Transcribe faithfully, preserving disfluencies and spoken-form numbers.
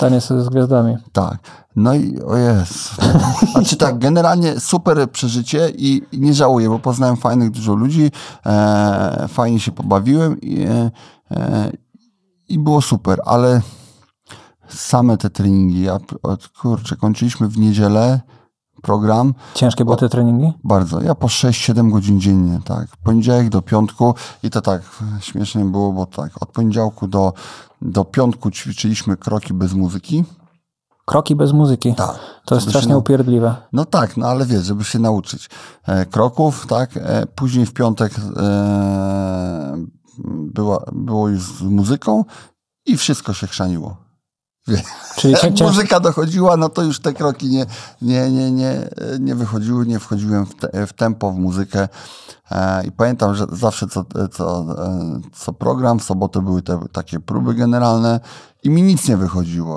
Taniec z gwiazdami. Tak. No i o jest. Znaczy tak, generalnie super przeżycie i nie żałuję, bo poznałem fajnych dużo ludzi, e, fajnie się pobawiłem i, e, i było super, ale same te treningi, ja, od, kurczę, kończyliśmy w niedzielę program. Ciężkie były te treningi? Bardzo. Ja po sześć siedem godzin dziennie, tak. Poniedziałek do piątku i to tak śmiesznie było, bo tak, od poniedziałku do, do piątku ćwiczyliśmy kroki bez muzyki. Kroki bez muzyki? Tak. To jest Żeby strasznie się, upierdliwe. No tak, no ale wiesz, żeby się nauczyć e, kroków, tak. E, później w piątek e, była, było już z muzyką i wszystko się chrzaniło. Czyli Jak cię, muzyka dochodziła, no to już te kroki nie, nie, nie, nie, nie wychodziły, nie wchodziłem w, te, w tempo, w muzykę. E, I pamiętam, że zawsze co, co, co program, w sobotę były te takie próby generalne i mi nic nie wychodziło.